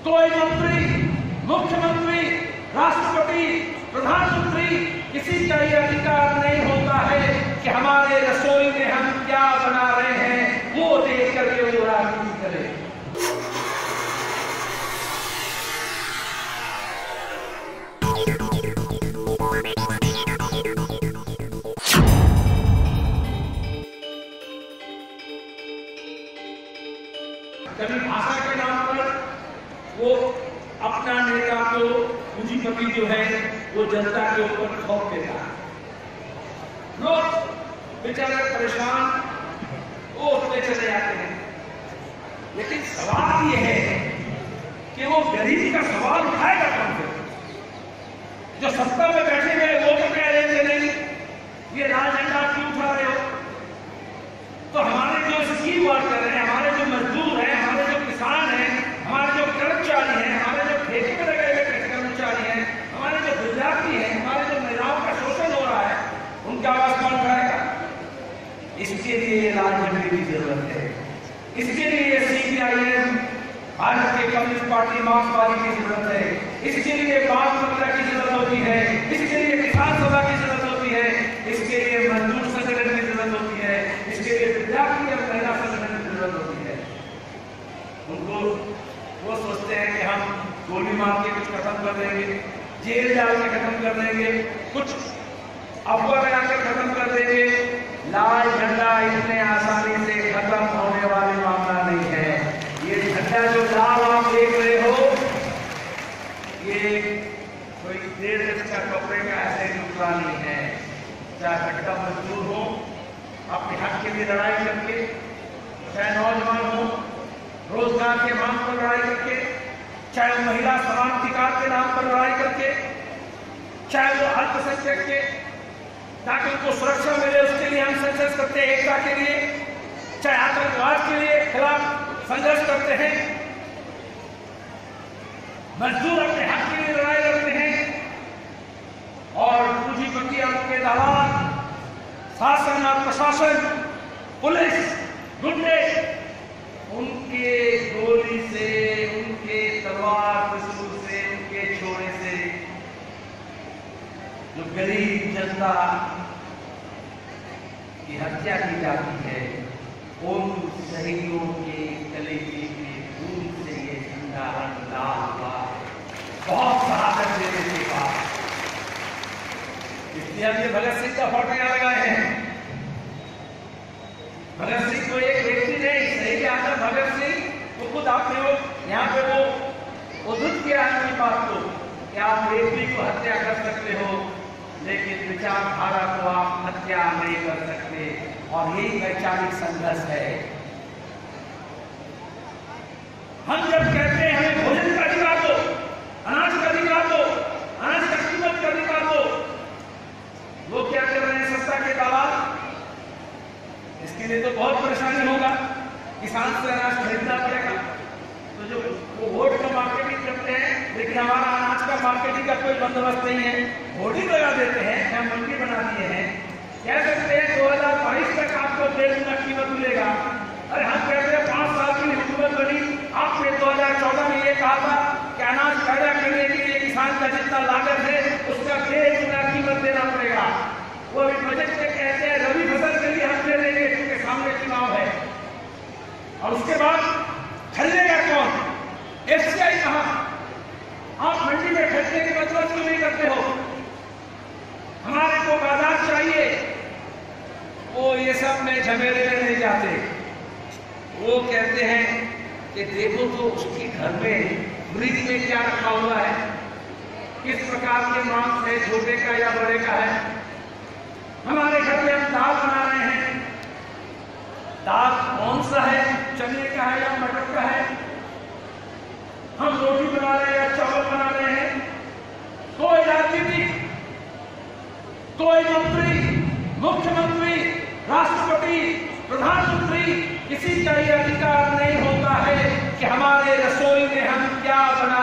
कोई मंत्री, मुख्यमंत्री, राष्ट्रपति, प्रधानमंत्री किसी का ये अधिकार नहीं होता है कि हमारे रसोई में हम क्या बना रहे हैं वो देख करके वो राजनीति करे। कभी भाषा के नाम पर वो अपना नेता को पूंजीपति जो है वो जनता के ऊपर थोप देता है, लोग बेचारे परेशान वो उठते चले जाते हैं। लेकिन सवाल ये है कि वो गरीब का सवाल उठाएगा कौन से? जो सत्ता में बैठे हुए वो तो कह रहे थे नहीं ये लाल झंडा क्यों उठा रहे हो? तो हमारे जो स्कीम वर्कर हैं, हमारे जो मजदूर हैं, हमारे जो किसान हैं, हमारे जो कर्मचारी हैं, हमारे जो ठेके में लगे हुए कर्मचारी हैं, हमारे जो विद्यार्थी हैं, हमारे जो महिलाओं का शोषण हो रहा है, उनका आवाज कौन उठाएगा? इसके लिए ये लाल झंडे की जरूरत है। इसके लिए CPIM भारत के कम्युनिस्ट पार्टी मार्क्सवादी की जरूरत है। इसके लिए बाल सभा की जरूरत होती है। इसके लिए किसान सभा की जरूरत होती है। इसके लिए मजदूर संगठन की जरूरत होती है। इसके लिए विद्यार्थी और महिला संगठन की जरूरत होती है। उनको वो सोचते हैं कि हम गोली मार के कुछ खत्म कर देंगे, जेल डाल के खत्म कर देंगे, कुछ अफवाह लगाकर खत्म कर देंगे। लाल झंडा इतने आसानी से खत्म होने वाला मामला नहीं है। ये झंडा जो लाल आप देख रहे हो ये कोई 1.5 गज का कपड़े का ऐसे टुकड़ा नहीं है। चाहे कट्टा मजदूर हो अपने हक के लिए लड़ाई करके, चाहे नौजवान हो रोजगार के मांग पर लड़ाई करके, चाहे महिला समान अधिकार के नाम पर लड़ाई करके, चाहे वो अल्पसंख्यक के ताकि उनको सुरक्षा मिले उसके लिए हम संघर्ष करते हैं, एकता के लिए, चाहे आतंकवाद के लिए खिलाफ संघर्ष करते हैं, मजदूर अपने हक के लिए लड़ाई लड़ते हैं और पूंजीपति उनके दलाल, शासन और प्रशासन, पुलिस, गुंडे उनके गोली से, उनके तलवार त्रिशूल से, उनके छोड़े से जो गरीब जनता की हत्या की जाती है उन शहीदों के कलेजे के खून से ये झंडा रंग लाल हुआ है। बहुत शहादत देने के बाद इसलिए हम ये भगत सिंह का फोटो यहाँ लगाए हैं। भगत सिंह को एक व्यक्ति नहीं, सही आता भगत सिंह वो खुद आपने वो यहाँ पे वो उद्धृत किया है अपनी बात को कि आप व्यक्ति को हत्या कर सकते हो लेकिन विचारधारा को आप हत्या नहीं कर सकते। और यही वैचारिक संघर्ष है। हम जब कहते हैं हमें भोजन का अधिकार दो, अनाज का अधिकार दो, अनाज का कीमत का अधिकार दो, वो क्या कर रहे हैं सत्ता के दलाल? इसके लिए तो बहुत परेशानी होगा, किसान से अनाज खरीदना पड़ेगा। तो जो वो वोट का मार्केटिंग करते हैं लेकिन हमारा अनाज का मार्केटिंग का कोई बंदोबस्त नहीं है। होर्डिंग लगा देते हैं, हम मंडी बना दिए हैं, कह सकते हैं 2022 तक आपको 1.5 गुना कीमत मिलेगा। अरे हम कहते हैं 5 साल की हुकूमत बनी, आपने 2014 में ये कहा था कि अनाज पैदा करने के लिए किसान का जितना लागत है उसका 1.5 गुना कीमत देना पड़ेगा। वो अभी बजट में कहते हैं रबी फसल के लिए हम दे देंगे क्योंकि सामने चुनाव है। और उसके बाद खरीदेगा कौन? FCI कहाँ? आप मंडी में खरीदने की बंदोबस्त क्यों नहीं करते हो? हमारे को बाजार चाहिए, वो ये सब में झमेले में नहीं जाते। वो कहते हैं कि देखो तो उसके घर में फ्रिज में क्या रखा हुआ है, किस प्रकार के मांस है, छोटे का या बड़े का है। हमारे घर में हम दाल बना रहे हैं, दाल कौन सा है, चने का है या मटर का है। हम रोटी बना रहे हैं या चावल बना रहे हैं। कोई राजनीतिक, कोई मंत्री, मुख्यमंत्री, राष्ट्रपति, प्रधानमंत्री किसी का ये अधिकार नहीं होता है कि हमारे रसोई में हम क्या बना